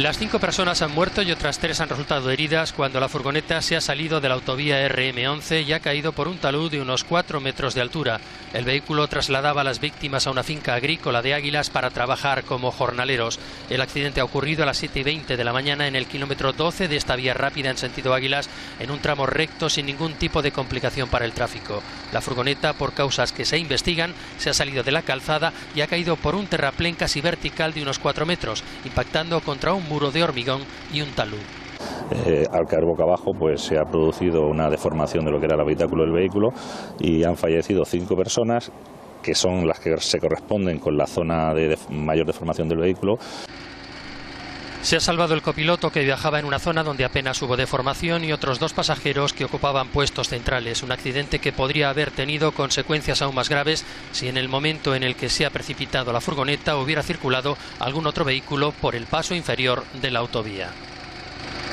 Las 5 personas han muerto y otras 3 han resultado heridas cuando la furgoneta se ha salido de la autovía RM11 y ha caído por un talud de unos 4 metros de altura. El vehículo trasladaba a las víctimas a una finca agrícola de Águilas para trabajar como jornaleros. El accidente ha ocurrido a las 7:20 de la mañana en el kilómetro 12 de esta vía rápida en sentido Águilas, en un tramo recto sin ningún tipo de complicación para el tráfico. La furgoneta, por causas que se investigan, se ha salido de la calzada y ha caído por un terraplén casi vertical de unos 4 metros, impactando contra un muro de hormigón y un talud. Al caer boca abajo, pues se ha producido una deformación de lo que era el habitáculo del vehículo y han fallecido 5 personas, que son las que se corresponden con la zona de mayor deformación del vehículo. Se ha salvado el copiloto, que viajaba en una zona donde apenas hubo deformación, y otros 2 pasajeros que ocupaban puestos centrales. Un accidente que podría haber tenido consecuencias aún más graves si en el momento en el que se ha precipitado la furgoneta hubiera circulado algún otro vehículo por el paso inferior de la autovía.